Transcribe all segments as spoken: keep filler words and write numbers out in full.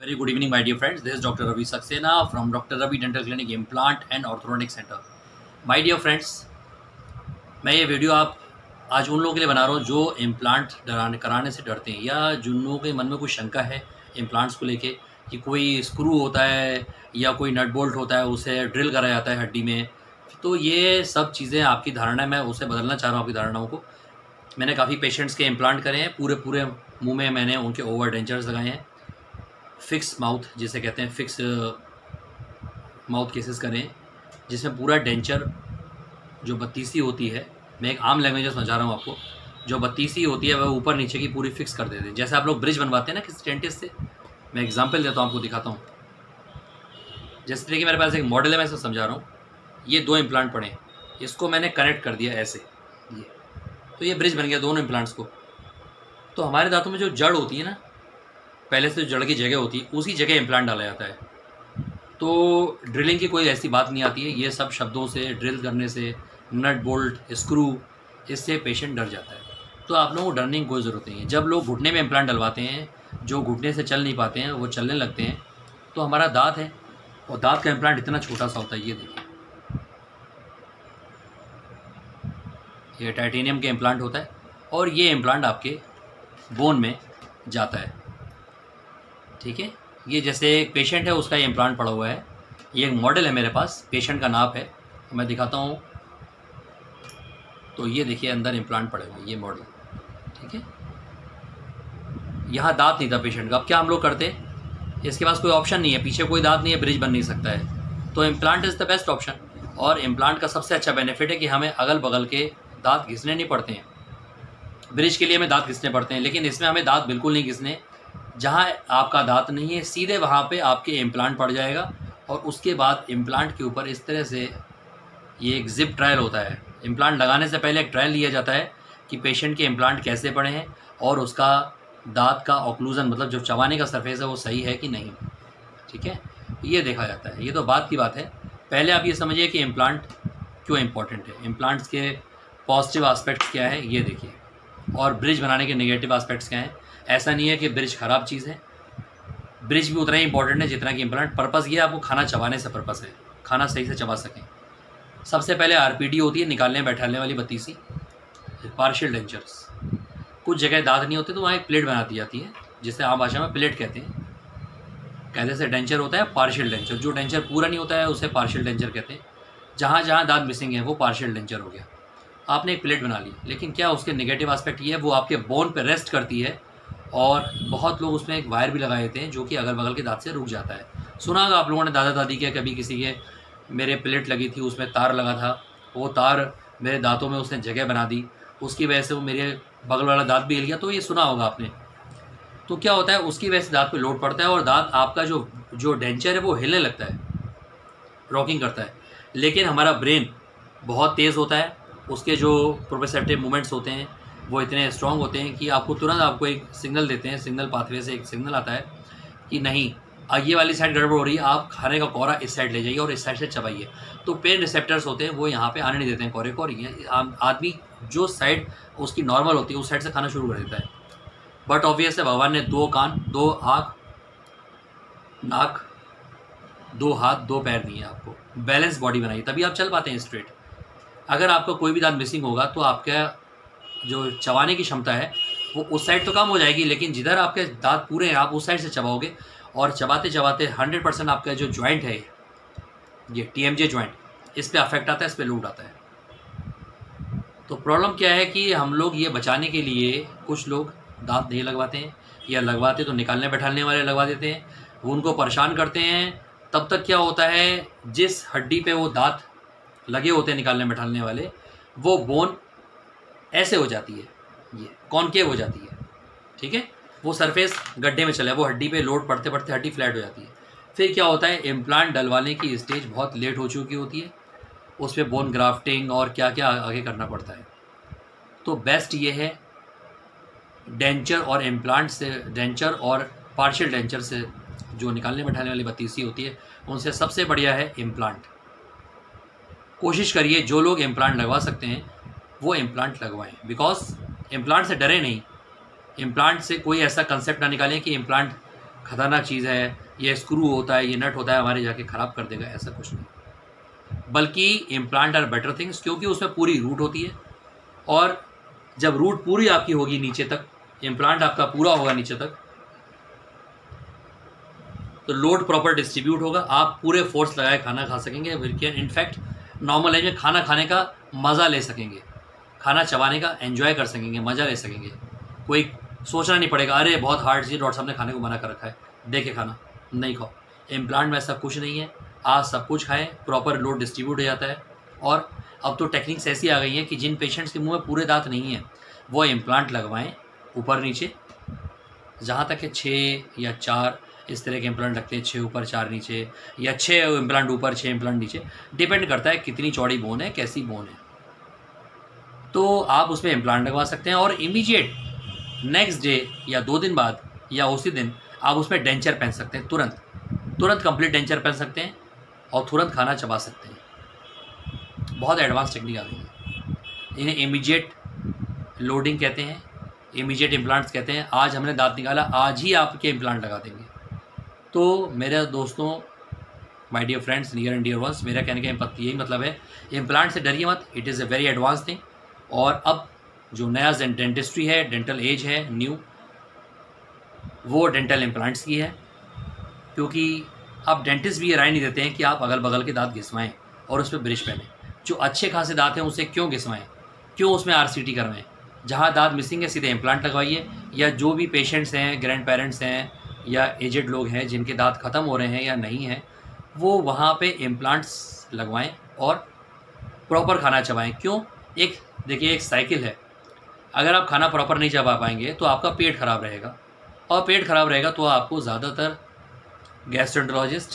Very good evening, my dear friends. This is Doctor Ravi Saxena from Doctor Ravi Dental Clinic Implant and Orthodontic Center. My dear friends, मैं ये video आप आज उन लोगों के लिए बना रहा हूँ जो इम्प्लांट डराने कराने से डरते हैं, या जिन लोगों के मन में कोई शंका है इम्प्लांट्स को लेके कि कोई स्क्रू होता है या कोई नट बोल्ट होता है, उसे ड्रिल करा जाता है हड्डी में। तो ये सब चीज़ें आपकी धारणा है, मैं उसे बदलना चाह रहा हूँ आपकी धारणाओं को। मैंने काफ़ी पेशेंट्स के इम्प्लांट करे हैं, पूरे पूरे मुँह में मैंने उनके ओवर डेंचर्स लगाए हैं। फिक्स माउथ जिसे कहते हैं, फिक्स माउथ केसेस करें जिसमें पूरा डेंचर जो बत्तीसी होती है, मैं एक आम लैंग्वेज में समझा रहा हूँ आपको, जो बत्तीसी होती है वह ऊपर नीचे की पूरी फिक्स कर देते हैं। जैसे आप लोग ब्रिज बनवाते हैं ना किसी डेंटिस्ट से, मैं एग्जांपल देता हूँ आपको, दिखाता हूँ। जैसे देखिए मेरे पास एक मॉडल है, मैं इसे समझा रहा हूँ। ये दो इम्प्लांट पड़े, इसको मैंने कनेक्ट कर दिया ऐसे, ये तो ये ब्रिज बन गया दोनों इम्प्लांट्स को। तो हमारे दांतों में जो जड़ होती है ना, पहले से जो जड़ की जगह होती है उसी जगह इम्प्लांट डाला जाता है। तो ड्रिलिंग की कोई ऐसी बात नहीं आती है। ये सब शब्दों से, ड्रिल करने से, नट बोल्ट स्क्रू, इससे पेशेंट डर जाता है। तो आप लोगों को डरने की कोई ज़रूरत नहीं है। जब लोग घुटने में इम्प्लांट डलवाते हैं, जो घुटने से चल नहीं पाते हैं वो चलने लगते हैं, तो हमारा दांत है और दांत का इम्प्लांट इतना छोटा सा होता है। ये देखिए, ये टाइटेनियम के इम्प्लांट होता है और ये इम्प्लांट आपके बोन में जाता है, ठीक है। ये जैसे एक पेशेंट है, उसका ये इम्प्लांट पड़ा हुआ है। ये एक मॉडल है मेरे पास, पेशेंट का नाप है, मैं दिखाता हूँ। तो ये देखिए अंदर इम्प्लांट पड़े हुए, ये मॉडल, ठीक है। यहाँ दांत नहीं था पेशेंट का। अब क्या हम लोग करते, इसके पास कोई ऑप्शन नहीं है, पीछे कोई दांत नहीं है, ब्रिज बन नहीं सकता है, तो implant is the best option. और इम्प्लांट का सबसे अच्छा बेनिफिट है कि हमें अगल बगल के दांत घिसने नहीं पड़ते हैं। ब्रिज के लिए हमें दांत घिसने पड़ते हैं, लेकिन इसमें हमें दांत बिल्कुल नहीं घिसने। जहाँ आपका दांत नहीं है, सीधे वहाँ पे आपके इम्प्लांट पड़ जाएगा और उसके बाद इम्प्लांट के ऊपर इस तरह से ये एक जिप ट्रायल होता है। इम्प्लांट लगाने से पहले एक ट्रायल लिया जाता है कि पेशेंट के इम्प्लांट कैसे पड़े हैं और उसका दांत का ऑक्लूजन, मतलब जो चबाने का सरफेस है वो सही है कि नहीं, ठीक है, ये देखा जाता है। ये तो बात की बात है। पहले आप ये समझिए कि इम्प्लांट क्यों इम्पोर्टेंट है, इम्प्लांट्स के पॉजिटिव आस्पेक्ट्स क्या है ये देखिए, और ब्रिज बनाने के नेगेटिव आस्पेक्ट्स क्या हैं। ऐसा नहीं है कि ब्रिज ख़राब चीज़ है, ब्रिज भी उतना ही इंपॉर्टेंट है जितना कि इम्प्लांट। पर्पस ये आपको खाना चबाने से पर्पस है, खाना सही से चबा सकें। सबसे पहले आरपीडी होती है, निकालने बैठाने वाली बत्तीसी, पार्शियल डेंचर्स। कुछ जगह दांत नहीं होते तो वहाँ एक प्लेट बना दी जाती है, जिसे आम भाषा में प्लेट कहते हैं। कहते से डेंचर होता है पार्शियल डेंचर, जो डेंचर पूरा नहीं होता है उसे पार्शियल डेंचर कहते हैं। जहाँ जहाँ दांत मिसिंग है वो पार्शियल डेंचर हो गया। आपने एक प्लेट बना ली, लेकिन क्या उसके नेगेटिव एस्पेक्ट ये है, वो आपके बोन पे रेस्ट करती है और बहुत लोग उसमें एक वायर भी लगाए देते हैं जो कि अगल बगल के दांत से रुक जाता है। सुना होगा आप लोगों ने दादा दादी के, कभी किसी के, मेरे प्लेट लगी थी उसमें तार लगा था, वो तार मेरे दांतों में उसने जगह बना दी, उसकी वजह से वो मेरे बगल वाला दांत भी हिल गया। तो ये सुना होगा आपने। तो क्या होता है, उसकी वजह से दांत पे लोड पड़ता है और दांत आपका जो जो डेंचर है वो हिलने लगता है, रॉकिंग करता है। लेकिन हमारा ब्रेन बहुत तेज़ होता है, उसके जो प्रोप्रोसेप्टिव मूवमेंट्स होते हैं वो इतने स्ट्रॉन्ग होते हैं कि आपको तुरंत आपको एक सिग्नल देते हैं। सिग्नल पाथवे से एक सिग्नल आता है कि नहीं, ये वाली साइड गड़बड़ हो रही है, आप खाने का कौरा इस साइड ले जाइए और इस साइड से चबाइए। तो पेन रिसेप्टर्स होते हैं वो यहाँ पे आने नहीं देते हैं कौरे को, और ये आदमी जो साइड उसकी नॉर्मल होती है उस साइड से खाना शुरू कर देता है। बट ऑब्वियस है, भगवान ने दो कान, दो आँख, नाक, दो हाथ, दो पैर दिए आपको, बैलेंस बॉडी बनाई, तभी आप चल पाते हैं स्ट्रेट। अगर आपका कोई भी दांत मिसिंग होगा तो आपका जो चबाने की क्षमता है वो उस साइड तो कम हो जाएगी, लेकिन जिधर आपके दांत पूरे हैं आप उस साइड से चबाओगे और चबाते चबाते हंड्रेड परसेंट आपका जो जॉइंट है, ये टीएमजे जॉइंट, इस पर अफेक्ट आता है, इस पर लोड आता है। तो प्रॉब्लम क्या है कि हम लोग ये बचाने के लिए, कुछ लोग दांत नहीं लगवाते हैं, या लगवाते तो निकालने बैठाने वाले लगवा देते हैं, वो उनको परेशान करते हैं। तब तक क्या होता है, जिस हड्डी पे वो दांत लगे होते हैं निकालने बैठाने वाले, वो बोन ऐसे हो जाती है, ये कॉनकेव हो जाती है, ठीक है, वो सरफेस गड्ढे में चला है, वो हड्डी पे लोड पड़ते पड़ते हड्डी फ्लैट हो जाती है। फिर क्या होता है, इम्प्लांट डलवाने की स्टेज बहुत लेट हो चुकी होती है, उस पर बोन ग्राफ्टिंग और क्या क्या आगे करना पड़ता है। तो बेस्ट ये है डेंचर और इम्प्लांट से, डेंचर और पार्शियल डेंचर से जो निकालने बैठाने वाली बत्तीसी होती है, उनसे सबसे बढ़िया है इम्प्लांट। कोशिश करिए जो लोग इम्प्लांट लगवा सकते हैं वो इम्प्लांट लगवाएं, बिकॉज इम्प्लांट से डरे नहीं। इम्प्लांट से कोई ऐसा कंसेप्ट ना निकालें कि इम्प्लांट खतरनाक चीज़ है, ये स्क्रू होता है, ये नट होता है, हमारे जाके ख़राब कर देगा, ऐसा कुछ नहीं। बल्कि इम्प्लांट आर बेटर थिंग्स, क्योंकि उसमें पूरी रूट होती है, और जब रूट पूरी आपकी होगी नीचे तक, इम्प्लांट आपका पूरा होगा नीचे तक, तो लोड प्रॉपर डिस्ट्रीब्यूट होगा, आप पूरे फोर्स लगाए खाना खा सकेंगे। इनफैक्ट नॉर्मल एज में खाना खाने का मज़ा ले सकेंगे, खाना चबाने का एंजॉय कर सकेंगे, मज़ा ले सकेंगे। कोई सोचना नहीं पड़ेगा अरे बहुत हार्ड चीज़ डॉक्टर साहब ने खाने को मना कर रखा है, देखे खाना नहीं खाओ। इम्प्लांट में ऐसा कुछ नहीं है, आप सब कुछ खाएं, प्रॉपर लोड डिस्ट्रीब्यूट हो जाता है। और अब तो टेक्निक्स ऐसी आ गई हैं कि जिन पेशेंट्स के मुंह में पूरे दांत नहीं हैं वो इम्प्लांट लगवाएं ऊपर नीचे, जहाँ तक है छः या चार इस तरह के इम्प्लांट लगते हैं, छः ऊपर चार नीचे, या छः इम्प्लांट ऊपर छः इम्प्लांट नीचे, डिपेंड करता है कितनी चौड़ी बोन है, कैसी बोन है। तो आप उसमें इम्प्लांट लगवा सकते हैं और इमीडिएट नेक्स्ट डे या दो दिन बाद या उसी दिन आप उसमें डेंचर पहन सकते हैं, तुरंत तुरंत कंप्लीट डेंचर पहन सकते हैं और तुरंत खाना चबा सकते हैं। बहुत एडवांस टेक्निक आ गई है, इन्हें इमीडिएट लोडिंग कहते हैं, इमीडिएट इम्प्लांट्स कहते हैं। आज हमने दांत निकाला, आज ही आपके इम्प्लांट लगा देंगे। तो मेरे दोस्तों, my dear friends, near and dear ones, मेरा कहने का यही मतलब है, इम्प्लांट से डरिए मत, it is a very advance thing. और अब जो नया डेंटिस्ट्री है, डेंटल एज है न्यू, वो डेंटल इम्प्लांट्स की है, क्योंकि अब डेंटिस्ट भी ये राय नहीं देते हैं कि आप अगल बगल के दांत घिसवाएं और उस पर ब्रश पहने। जो अच्छे खासे दांत हैं उसे क्यों घिसवाएं, क्यों उसमें आरसीटी करवाएं। जहाँ दांत मिसिंग है सीधे इम्प्लांट लगवाइए, या जो भी पेशेंट्स हैं, ग्रैंड पेरेंट्स हैं या एजेड लोग हैं जिनके दांत ख़त्म हो रहे हैं या नहीं हैं, वो वहाँ पे इम्प्लांट्स लगवाएं और प्रॉपर खाना चबाएं। क्यों, एक देखिए एक साइकिल है, अगर आप खाना प्रॉपर नहीं चबा पाएंगे तो आपका पेट ख़राब रहेगा, और पेट ख़राब रहेगा तो आपको ज़्यादातर गैस्ट्रोएंटरोलॉजिस्ट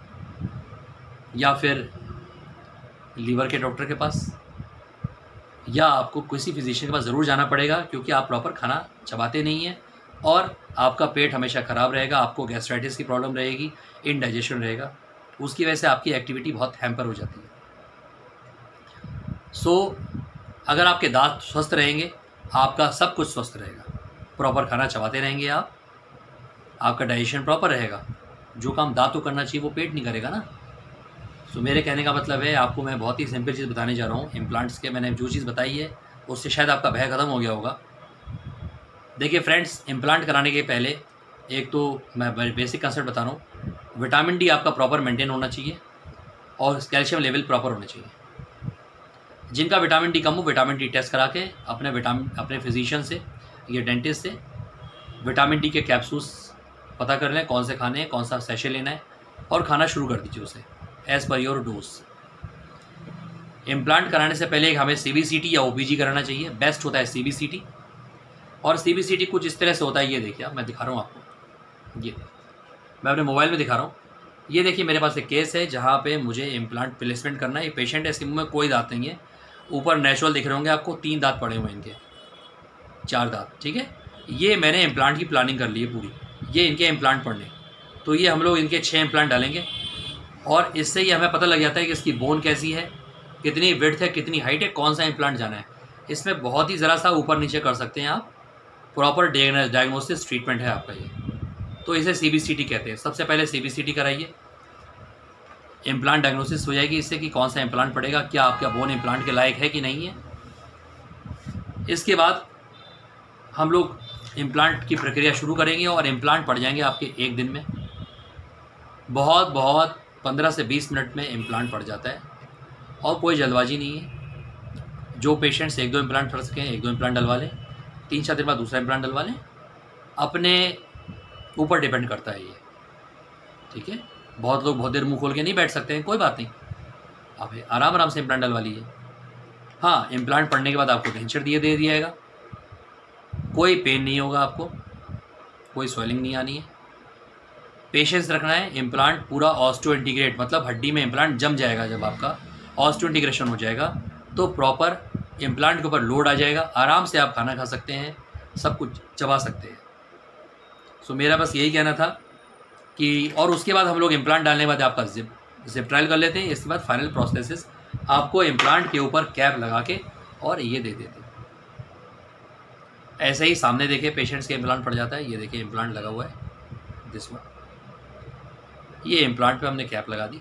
या फिर लीवर के डॉक्टर के पास या आपको किसी फिजिशियन के पास ज़रूर जाना पड़ेगा, क्योंकि आप प्रॉपर खाना चबाते नहीं हैं और आपका पेट हमेशा ख़राब रहेगा, आपको गैस्ट्राइटिस की प्रॉब्लम रहेगी, इनडाइजेशन रहेगा, उसकी वजह से आपकी एक्टिविटी बहुत हैम्पर हो जाती है। सो so, अगर आपके दांत स्वस्थ रहेंगे, आपका सब कुछ स्वस्थ रहेगा। प्रॉपर खाना चबाते रहेंगे आप, आपका डाइजेशन प्रॉपर रहेगा, जो काम दांत को करना चाहिए वो पेट नहीं करेगा ना। सो so, मेरे कहने का मतलब है, आपको मैं बहुत ही सिंपल चीज़ बताने जा रहा हूँ। इम्प्लांट्स के मैंने जो चीज़ बताई है उससे शायद आपका भय ख़त्म हो गया होगा। देखिए फ्रेंड्स, इम्प्लांट कराने के पहले एक तो मैं बेसिक कंसेप्ट बता रहा हूँ, विटामिन डी आपका प्रॉपर मेंटेन होना चाहिए और कैल्शियम लेवल प्रॉपर होने चाहिए। जिनका विटामिन डी कम हो, विटामिन डी टेस्ट करा के अपने विटामिन अपने फिजिशियन से या डेंटिस्ट से विटामिन डी के कैप्सूल्स पता कर लें, कौन से खाने हैं, कौन सा सेशे लेना है, और खाना शुरू कर दीजिए उसे as per your dose. Implant कराने से पहले हमें सी बी सी टी या ओ पी जी कराना चाहिए, बेस्ट होता है सी बी सी टी। और सी बी सी टी कुछ इस तरह से होता है, ये देखिए मैं दिखा रहा हूँ आपको, ये मैं अपने मोबाइल में दिखा रहा हूँ। ये देखिए मेरे पास एक केस है जहाँ पे मुझे इम्प्लांट प्लेसमेंट करना है। ये पेशेंट है, इसके मुँह में कोई दांत नहीं है, ऊपर नेचुरल दिख रहे होंगे आपको, तीन दांत पड़े हुए हैं इनके, चार दांत, ठीक है। ये मैंने इम्प्लांट की प्लानिंग कर ली है पूरी, ये इनके इम्प्लांट पड़ने, तो ये हम लोग इनके छः इम्प्लांट डालेंगे और इससे ही हमें पता लग जाता है कि इसकी बोन कैसी है, कितनी विड्थ है, कितनी हाइट है, कौन सा इम्प्लांट जाना है। इसमें बहुत ही ज़रा सा ऊपर नीचे कर सकते हैं आप, प्रॉपर डायग्नोसिस ट्रीटमेंट है आपका ये, तो इसे सी बी सी टी कहते हैं। सबसे पहले सी बी सी टी कराइए, इम्प्लांट डायग्नोसिस हो जाएगी इससे कि कौन सा इम्प्लांट पड़ेगा, क्या आपका बोन इम्प्लांट के लायक है कि नहीं है। इसके बाद हम लोग इम्प्लांट की प्रक्रिया शुरू करेंगे और इम्प्लांट पड़ जाएंगे आपके एक दिन में, बहुत बहुत पंद्रह से बीस मिनट में इम्प्लांट पड़ जाता है और कोई जल्दबाजी नहीं है। जो पेशेंट्स एक दो इम्प्लांट पड़ सकें एक दो इम्प्लांट डलवा लें, तीन चार दिन बाद दूसरा इम्प्लांट डलवा लें, अपने ऊपर डिपेंड करता है ये, ठीक है। बहुत लोग बहुत देर मुंह खोल के नहीं बैठ सकते हैं, कोई बात नहीं, आप आराम आराम से इम्प्लांट डलवा लीजिए। हाँ, इम्प्लांट पड़ने के बाद आपको टेंचर दिए दे दिया जाएगा, कोई पेन नहीं होगा आपको, कोई स्वेलिंग नहीं आनी है, पेशेंस रखना है। इम्प्लांट पूरा ऑस्टियो इंटीग्रेट, मतलब हड्डी में इम्प्लांट जम जाएगा, जब आपका ऑस्टियो इंटीग्रेशन हो जाएगा तो प्रॉपर इम्प्लांट के ऊपर लोड आ जाएगा, आराम से आप खाना खा सकते हैं, सब कुछ चबा सकते हैं। सो मेरा बस यही कहना था कि, और उसके बाद हम लोग इम्प्लांट डालने के बाद आपका जिप जिप ट्रायल कर लेते हैं। इसके बाद फाइनल प्रोसेस आपको इम्प्लांट के ऊपर कैप लगा के और ये दे देते हैं। ऐसे ही सामने देखिए पेशेंट्स के इम्प्लांट पड़ जाता है, ये देखिए इम्प्लांट लगा हुआ है, दिस वन। ये इम्प्लांट पे हमने कैप लगा दी,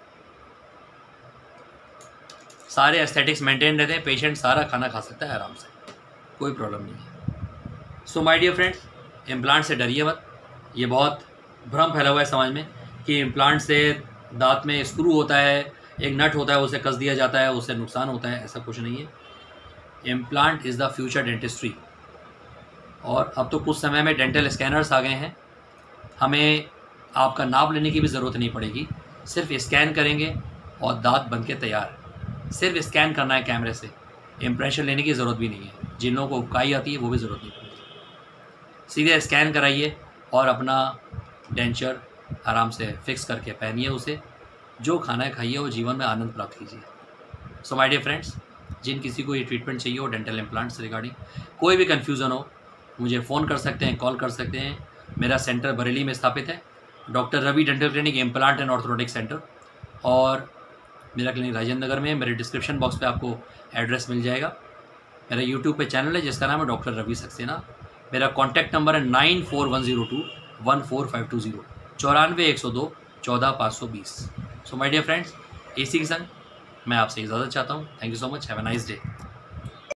सारे एस्थेटिक्स मेंटेन रहते हैं, पेशेंट सारा खाना खा सकता है आराम से, कोई प्रॉब्लम नहीं है। So my dear friends, implant से डरिए मत। ये बहुत भ्रम फैला हुआ है समाज में कि इम्प्लांट से दांत में स्क्रू होता है, एक नट होता है, उसे कस दिया जाता है, उससे नुकसान होता है। ऐसा कुछ नहीं है। Implant is the future dentistry. और अब तो कुछ समय में डेंटल स्कैनर्स आ गए हैं, हमें आपका नाप लेने की भी ज़रूरत नहीं पड़ेगी, सिर्फ स्कैन करेंगे और दांत बन के तैयार। सिर्फ स्कैन करना है कैमरे से, इम्प्रेशन लेने की ज़रूरत भी नहीं है। जिन लोगों को उबकाई आती है वो भी ज़रूरत नहीं पड़ती। सीधे स्कैन कराइए और अपना डेंचर आराम से फिक्स करके पहनिए उसे। जो खाना है खाइए और जीवन में आनंद प्राप्त कीजिए। सो माय डियर फ्रेंड्स, जिन किसी को ये ट्रीटमेंट चाहिए हो डेंटल इम्प्लांट्स रिगार्डिंग, कोई भी कन्फ्यूज़न हो, मुझे फ़ोन कर सकते हैं, कॉल कर सकते हैं। मेरा सेंटर बरेली में स्थापित है, doctor Ravi dental clinic, implant and orthodontic centre. और मेरा क्लिनिक राजेंद्र नगर में है। मेरे डिस्क्रिप्शन बॉक्स पे आपको एड्रेस मिल जाएगा। मेरा यूट्यूब पे चैनल है जिसका नाम है डॉक्टर रवि सक्सेना। मेरा कॉन्टैक्ट नंबर है nine four one zero two one four five two zero, चौरानवे एक सौ दो चौदह पाँच सौ बीस। सो माय डियर फ्रेंड्स, इसी के संग मैं आपसे इजाज़त चाहता हूँ। Thank you so much, have a nice day.